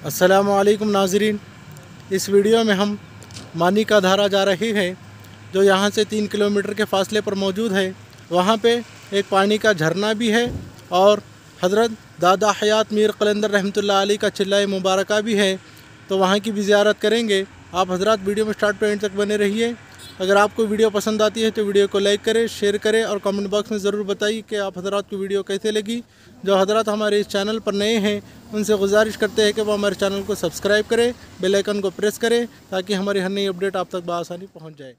अस्सलामु अलैकुम नाज़रीन। इस वीडियो में हम मानिकाधारा जा रहे हैं, जो यहाँ से 3 किलोमीटर के फासले पर मौजूद है। वहाँ पे एक पानी का झरना भी है और हज़रत दादा हयात मीर कलंदर रहमतुल्लाह अलैह का चिल्ला मुबारक भी है, तो वहाँ की भी ज़ियारत करेंगे। आप हज़रात वीडियो में स्टार्ट पे एंड तक बने रहिए। अगर आपको वीडियो पसंद आती है तो वीडियो को लाइक करें, शेयर करें और कमेंट बॉक्स में ज़रूर बताइए कि आप हज़रात को वीडियो कैसे लगी। जो हज़रात हमारे इस चैनल पर नए हैं उनसे गुजारिश करते हैं कि वो हमारे चैनल को सब्सक्राइब करें, बेल आइकन को प्रेस करें ताकि हमारी हर नई अपडेट आप तक बआसानी पहुँच जाए।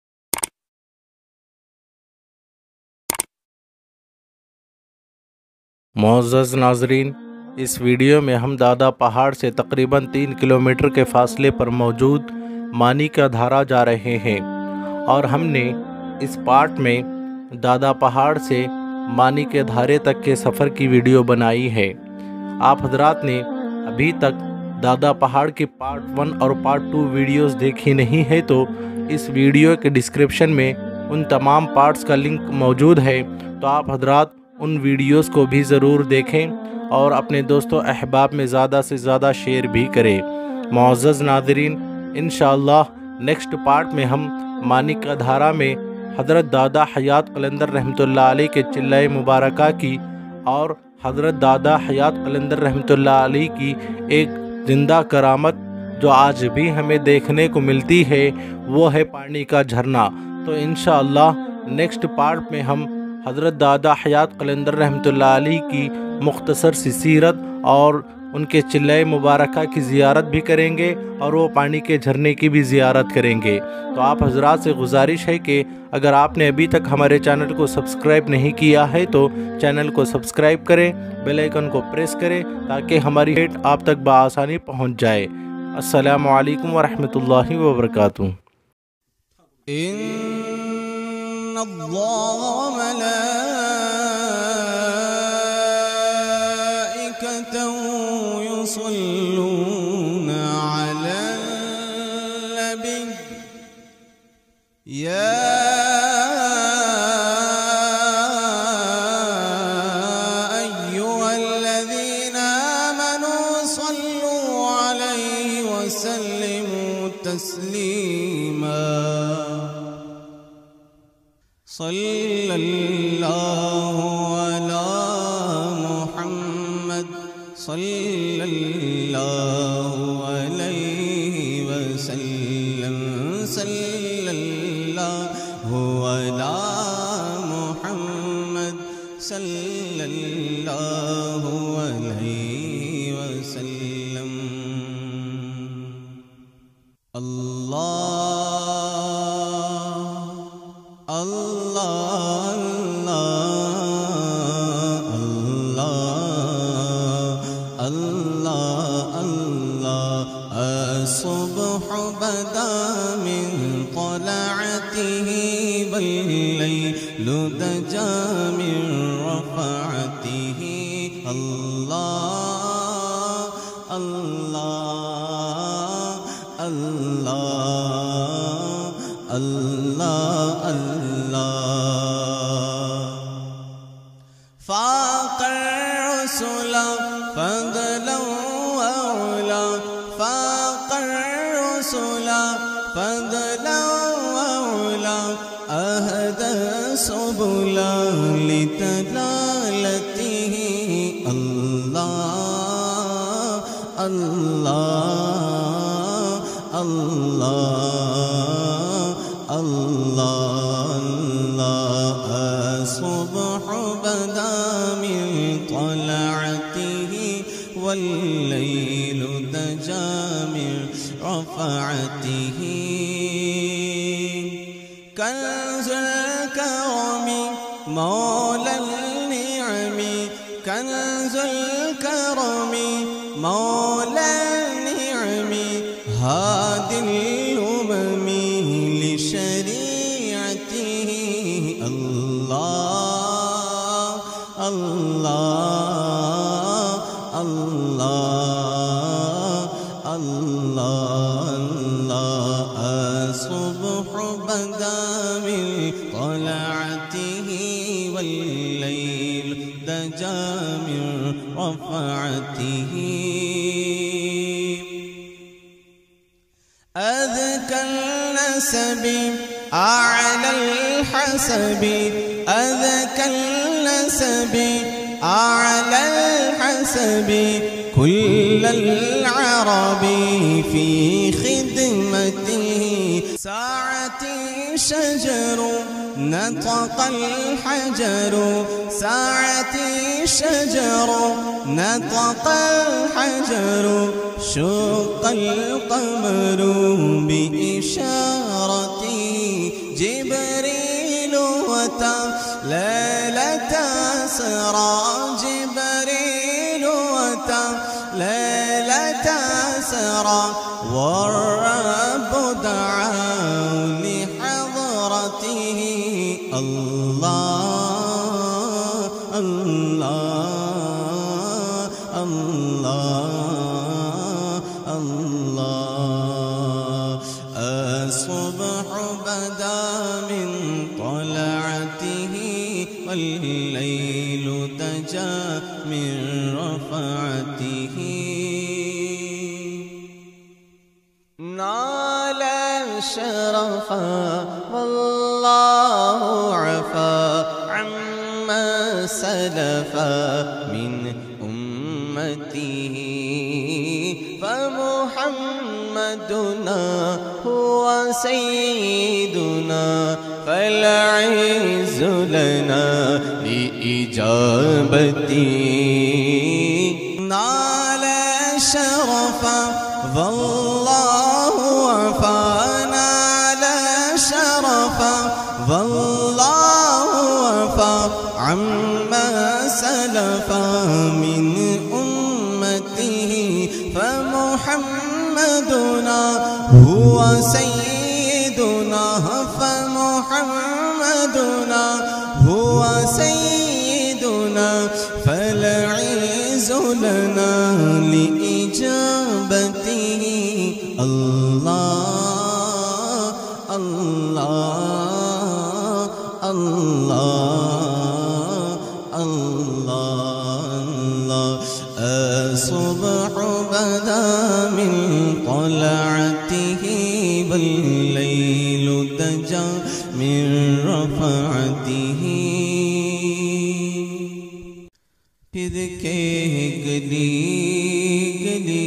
मुअज़्ज़ज़ नाज़रीन, इस वीडियो में हम दादा पहाड़ से तकरीबन 3 किलोमीटर के फासले पर मौजूद मानिकाधारा जा रहे हैं और हमने इस पार्ट में दादा पहाड़ से मानिकाधारे तक के सफ़र की वीडियो बनाई है। आप हज़रात ने अभी तक दादा पहाड़ की पार्ट 1 और पार्ट 2 वीडियोस देखी नहीं है तो इस वीडियो के डिस्क्रिप्शन में उन तमाम पार्ट्स का लिंक मौजूद है, तो आप हज़रात उन वीडियोस को भी ज़रूर देखें और अपने दोस्तों अहबाब में ज़्यादा से ज़्यादा शेयर भी करें। मुअज़्ज़ज़ नाज़रीन, इंशाअल्लाह नेक्स्ट पार्ट में हम मानिकाधारा में हज़रत दादा हयात कलंदर रहमतुल्लाह अलैह के चिल्ला मुबारक की और हज़रत दादा हयात कलंदर रहमतुल्लाह अलैह की एक ज़िंदा करामत जो आज भी हमें देखने को मिलती है, वो है पानी का झरना। तो इंशाअल्लाह नेक्स्ट पार्ट में हम हज़रत दादा हयात कलंदर रहमतुल्लाह अलैह की मुख्तसर सी सीरत और उनके चिल्ला मुबारक की ज़ियारत भी करेंगे और वो पानी के झरने की भी ज़ियारत करेंगे। तो आप हज़रात से गुजारिश है कि अगर आपने अभी तक हमारे चैनल को सब्सक्राइब नहीं किया है तो चैनल को सब्सक्राइब करें, बेल आइकन को प्रेस करें ताकि हमारी अपडेट आप तक बआसानी पहुँच जाए। अस्सलामु अलैकुम व रहमतुल्लाहि व बरकातुहू। सल्लल्लाहु अला मुहम्मद सल्लल्लाहु अलैहि वसल्लम सल्लल्लाहु अला मुहम्मद सल्लल्लाहु अलैहि वसल्लम। الصبح بدا من طلعته والليل دجى من رفعته الله الله الله الله الله فاق الرسل فضلا وعلا فاق الرسل فضلا وعلا أهدى سبلا لدلالته الله الله الله الله الله الصبح بدا من طلعته والليل دجى من رفعته كنز الكرم مولى النعم كنز الكرم مولى النعم هادي الأمم لشريعته الله الله الله الله الله الصبح بدا من طلعته والليل دجى من رفعته नसबी आलल हसबी अज़कल नसबी आलल हसबी कुल्लल अरबी फी खिदमतिही साअती शजरु नतक़ल हजरु साअती शजरु नतक़ल हजरु शुक़्क़ल क़मरु बिइशारती जिब्रील वता लैलता सरा जिब्रील वता लैलता सरा والرب دعاه لحضرته الله الله الله الله الصبح بدا من طلعته والليل دجا من رفعته نال شرفا والله عفا عما سلفا من أمته فمحمدنا هو سيدنا فالعز لنا لإجابته نال شرفا والله وفانا على شرفا والله وفا عما سلفا من أمته فمحمدنا هو سيدنا فمحمدنا هو سيدنا فالعز لنا لإجابته الله الله الله الله الصبح بدا من طلعته والليل دجا من رفعته फिर के गली गली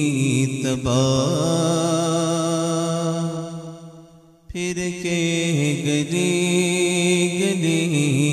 तबाह फिर के गली गली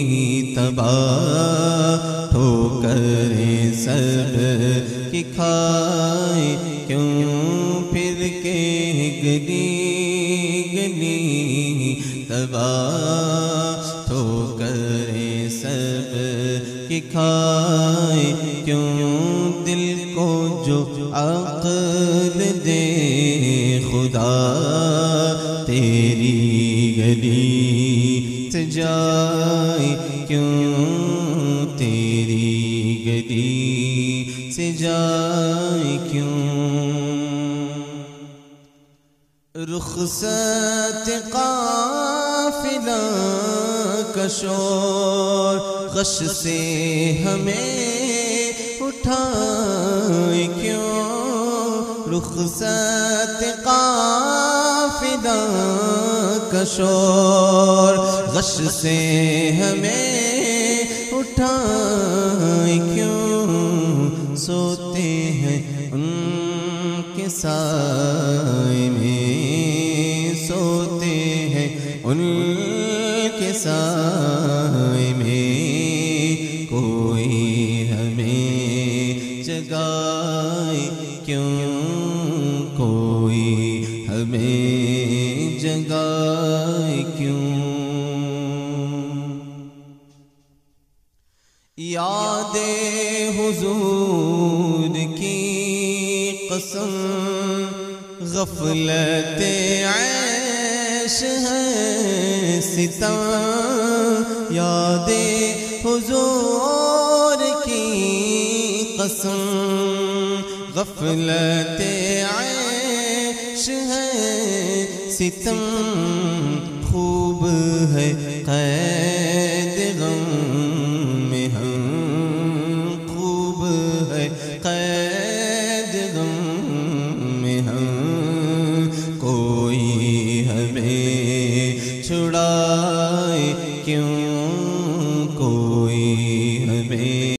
तबाह ठोकर सब की खाए क्यों फिर के गली गली तबाह ठोकर सब की खाए क्यों दिल को जो अक़ल दे खुदा तेरी गली से जाए क्यों तेरी गली से जाए क्यों रुख़सत क़ाफ़िला का शोर गश से हमें उठाए क्यों रुख़सत क़ाफ़िला का शोर गश से हमें उठाए क्यों सोते हैं उनके साए में सोते हैं उनके साए में कोई हमें जगाए क्यों कोई हमें जगाए क्यों यादे हुजूर की कसम गफलते ऐश है सितम यादे हुजूर की कसम गफलते ऐश है सितम खूब है कैद गम में हम खूब है कैद गम में हम कोई हमें छुड़ाए क्यों